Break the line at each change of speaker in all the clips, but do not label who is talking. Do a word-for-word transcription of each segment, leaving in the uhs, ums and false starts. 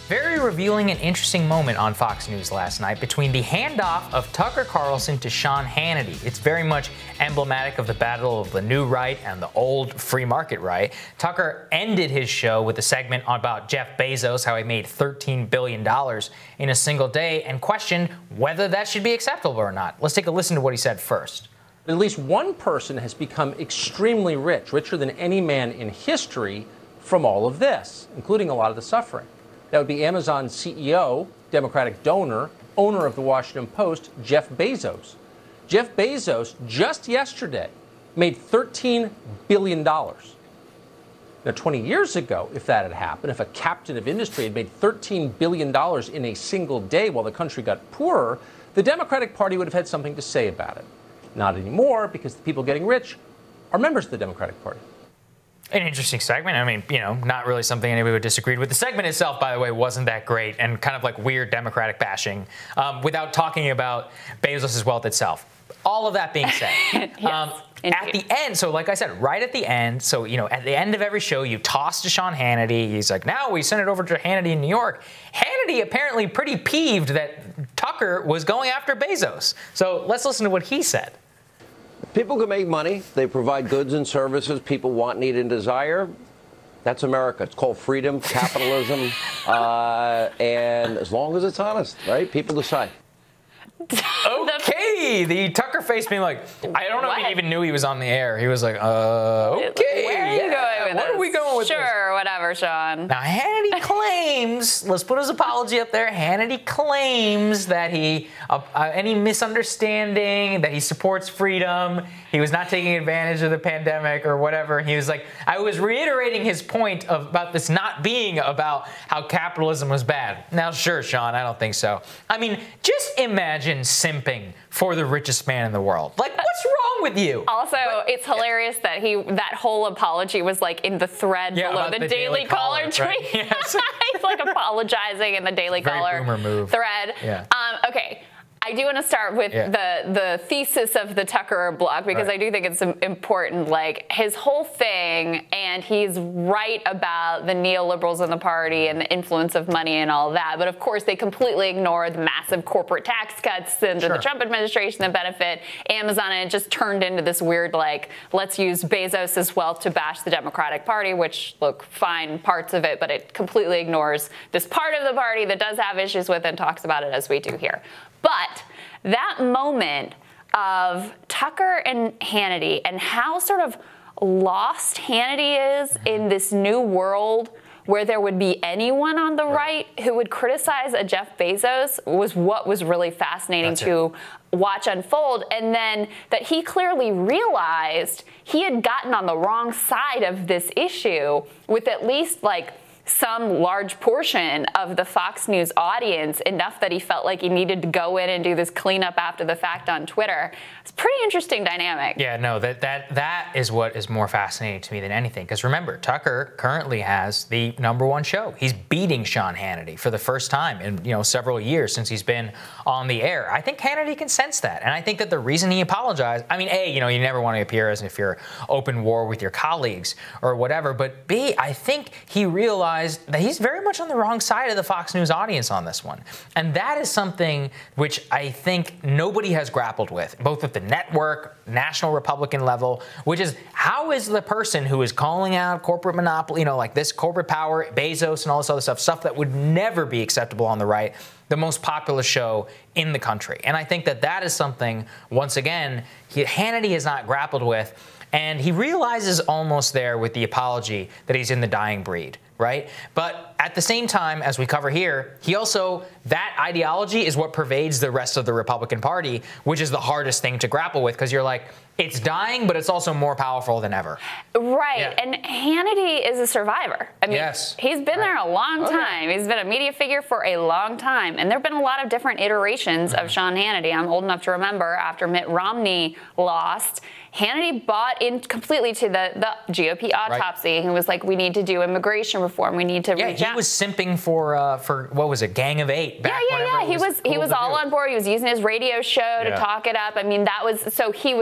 Very revealing and interesting moment on Fox News last night between the handoff of Tucker Carlson to Sean Hannity. It's very much emblematic of the battle of the new right and the old free market right. Tucker ended his show with a segment about Jeff Bezos, how he made thirteen billion dollars in a single day, and questioned whether that should be acceptable or not. Let's take a listen to what he said first.
At least one person has become extremely rich, richer than any man in history, from all of this, including a lot of the suffering. That would be Amazon C E O, Democratic donor, owner of the Washington Post, Jeff Bezos. Jeff Bezos, just yesterday, made thirteen billion dollars. Now, twenty years ago, if that had happened, if a captain of industry had made thirteen billion dollars in a single day while the country got poorer, the Democratic Party would have had something to say about it. Not anymore, because the people getting rich are members of the Democratic Party.
An interesting segment. I mean, you know, not really something anybody would disagree with. The segment itself, by the way, wasn't that great and kind of like weird Democratic bashing um, without talking about Bezos' wealth itself. All of that being said,
yes,
um, at the end, so like I said, right at the end, so, you know, at the end of every show, you toss to Sean Hannity. He's like, now we send it over to Hannity in New York. Hannity apparently pretty peeved that Tucker was going after Bezos. So let's listen to what he said.
People can make money. They provide goods and services people want, need, and desire. That's America. It's called freedom, capitalism, uh, and as long as it's honest, right? People decide.
Okay, the Tucker face being like, I don't know
What?
if he even knew he was on the air. He was like, uh, okay.
Where are you
yeah,
going with
What
this?
are we going with
Sure,
this?
whatever, Sean.
Now, Hannity claims, let's put his apology up there. Hannity claims that he, uh, uh, any misunderstanding, that he supports freedom, he was not taking advantage of the pandemic or whatever. He was like, I was reiterating his point of, about this not being about how capitalism was bad. Now, sure, Sean, I don't think so. I mean, just imagine simping for the richest man in the world. Like, what's wrong with you?
Also, it's hilarious that he that whole apology was like in the thread
Yeah,
below
about
the,
the
Daily,
Daily
Caller,
Caller,
tweet.
right? Yes.
He's like apologizing in the Daily
Very
Caller
boomer move.
thread.
Yeah.
Um, okay. I do want to start with
Yeah.
the the thesis of the Tucker blog because
Right.
I do think it's important. Like his whole thing, and he's right about the neoliberals in the party and the influence of money and all that. But of course, they completely ignore the massive corporate tax cuts under
Sure.
the Trump administration that benefit Amazon, and it just turned into this weird like, let's use Bezos' wealth to bash the Democratic Party, which look fine parts of it, but it completely ignores this part of the party that does have issues with it and talks about it as we do here. But that moment of Tucker and Hannity and how sort of lost Hannity is in this new world where there would be anyone on the right who would criticize a Jeff Bezos was what was really fascinating
That's
to watch unfold. And then that he clearly realized he had gotten on the wrong side of this issue with at least like some large portion of the Fox News audience, enough that he felt like he needed to go in and do this cleanup after the fact on Twitter. It's a pretty interesting dynamic.
Yeah, no, that that that is what is more fascinating to me than anything. Because remember, Tucker currently has the number one show. He's beating Sean Hannity for the first time in you know several years since he's been on the air. I think Hannity can sense that, and I think that the reason he apologized. I mean, A, you know, you never want to appear as if you're open war with your colleagues or whatever. But B, I think he realized that he's very much on the wrong side of the Fox News audience on this one. And that is something which I think nobody has grappled with, both at the network, national Republican level, which is how is the person who is calling out corporate monopoly, you know, like this corporate power, Bezos and all this other stuff, stuff that would never be acceptable on the right, the most popular show in the country. And I think that that is something, once again, he, Hannity has not grappled with. And he realizes almost there with the apology that he's in the dying breed, right? But at the same time, as we cover here, he also, that ideology is what pervades the rest of the Republican Party, which is the hardest thing to grapple with, because you're like, it's dying, but it's also more powerful than ever.
Right.
Yeah.
And Hannity is a survivor. I mean,
Yes.
he's been
Right.
there a long
Oh,
time.
yeah.
He's been a media figure for a long time. And there have been a lot of different iterations
Mm-hmm.
of Sean Hannity. I'm old enough to remember after Mitt Romney lost, Hannity bought in completely to the, the G O P autopsy. Right. He was like, we need to do immigration reform. We need to
Yeah,
reach
he
out.
was simping for, uh, for what was it, Gang of Eight. Back
Yeah, yeah,
whenever
yeah.
it
He was
cool
he was
to
all
do.
on board. He was using his radio show to
Yeah.
talk it up. I mean, that was so he was that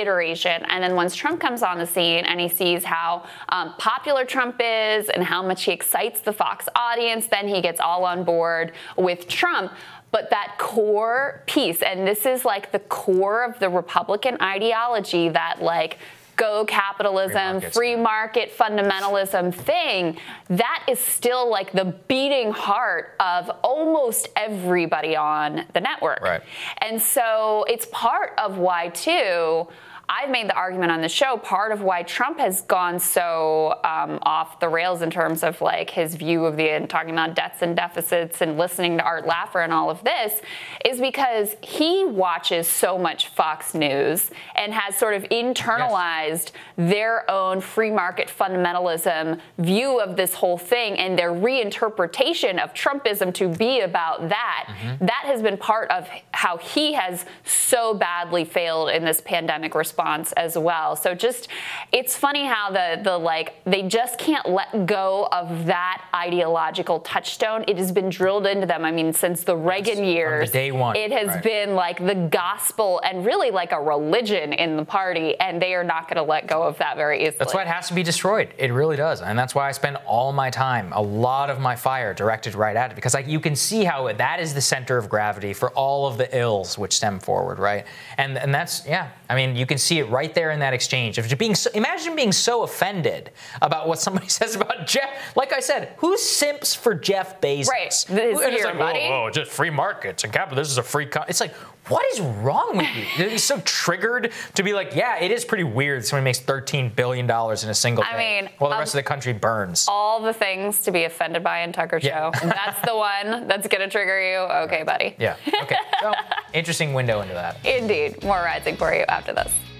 iteration. And then once Trump comes on the scene and he sees how um, popular Trump is and how much he excites the Fox audience, then he gets all on board with Trump. But that core piece, and this is like the core of the Republican ideology, that like go capitalism, free, free market fundamentalism thing, that is still like the beating heart of almost everybody on the network.
Right.
And so it's part of why, too, I've made the argument on the show, part of why Trump has gone so um, off the rails in terms of like his view of the, and talking about debts and deficits and listening to Art Laffer and all of this, is because he watches so much Fox News and has sort of internalized yes. their own free market fundamentalism view of this whole thing, and their reinterpretation of Trumpism to be about that. Mm-hmm. That has been part of how he has so badly failed in this pandemic response. Response as well. So just, it's funny how the the like they just can't let go of that ideological touchstone. It has been drilled into them. I mean, since the Reagan yes, years,
from the day one,
it has
right.
been like the gospel and really like a religion in the party, and they are not going to let go of that very easily.
That's why it has to be destroyed. It really does, and that's why I spend all my time, a lot of my fire, directed right at it, because like you can see how that is the center of gravity for all of the ills which stem forward, right? And and that's yeah. I mean, you can see it right there in that exchange of being so, imagine being so offended about what somebody says about Jeff. Like I said, who simps for Jeff Bezos?
Right. This is like,
buddy. Oh, oh, just free markets and capital. This is a free. Co-. It's like, what is wrong with you? You're so triggered to be like, yeah, it is pretty weird that somebody makes thirteen billion dollars in a single day.
I mean,
while the
um,
rest of the country burns.
All the things to be offended by in Tucker
yeah.
Show. That's the one that's going to trigger you. Okay, buddy.
Yeah. Okay. So, interesting window into that.
Indeed. More rising for you after this.